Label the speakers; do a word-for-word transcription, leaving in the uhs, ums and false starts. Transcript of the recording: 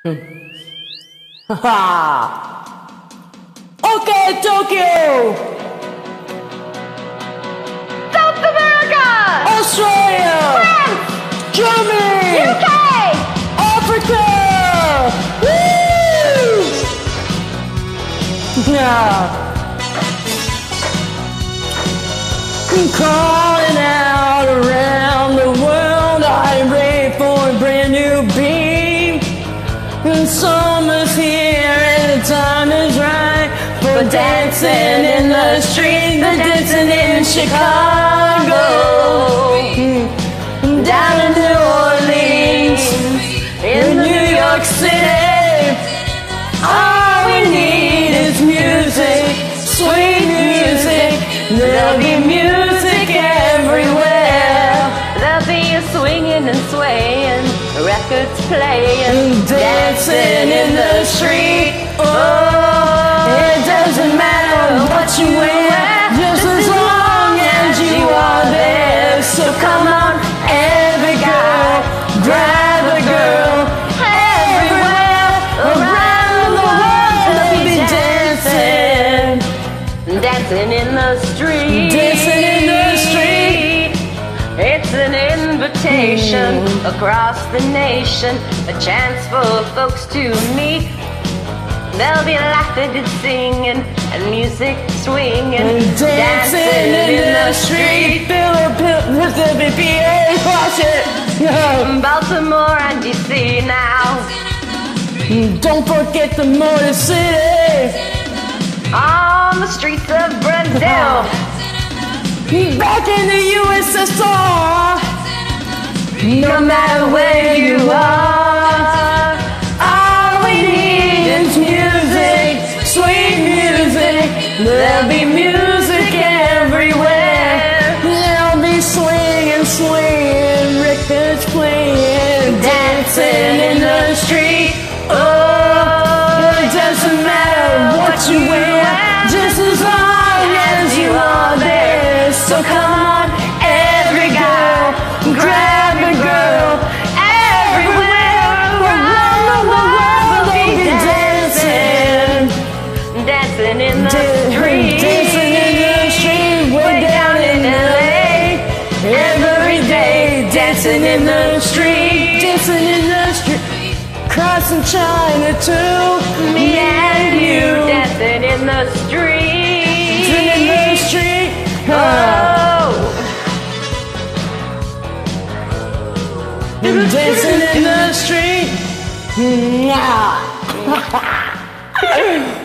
Speaker 1: Haha! Okay, Tokyo!
Speaker 2: South America!
Speaker 1: Australia!
Speaker 2: France!
Speaker 1: Germany!
Speaker 2: U K!
Speaker 1: Africa! Woo! Yeah. Calling out around the world, I'm ready for a brand new beat. And summer's here and the time is right for dancing in the street, the dancing in Chicago, down in New Orleans, in New York City. All we need is music, sweet music. There'll be music everywhere.
Speaker 2: There'll be a swinging and swaying, records playing,
Speaker 1: dancing in the street. Oh, it doesn't matter what you wear, just as long as you are there. So come on, every girl, grab a girl. Everywhere around the world, they'll be dancing,
Speaker 2: dancing in the street.
Speaker 1: dancing in the street.
Speaker 2: It's an invitation across the nation, a chance for folks to meet. There'll be laughing and singing and music swinging,
Speaker 1: And dancing in the street. Philadelphia, P A, watch it.
Speaker 2: Baltimore and D C now.
Speaker 1: Don't forget the Motor City.
Speaker 2: On the streets of Brazil.
Speaker 1: Back in the U S S R. No matter where you are, all we need is music, sweet music. There'll be music everywhere. There'll be swinging, swinging, records playing, dancing in the street. Oh, it doesn't matter what you wear, just as long as you are there. So come on, every girl, grab a girl. Everywhere around the world, they'll be dancing,
Speaker 2: Dancing in the
Speaker 1: Da-
Speaker 2: street.
Speaker 1: dancing in the street, way down in L A. Every day, dancing in the street, dancing in the street, crossing China too. Me and you,
Speaker 2: Dancing in the street.
Speaker 1: dancing in the street.
Speaker 2: Oh.
Speaker 1: Dancing in the street. Mwah.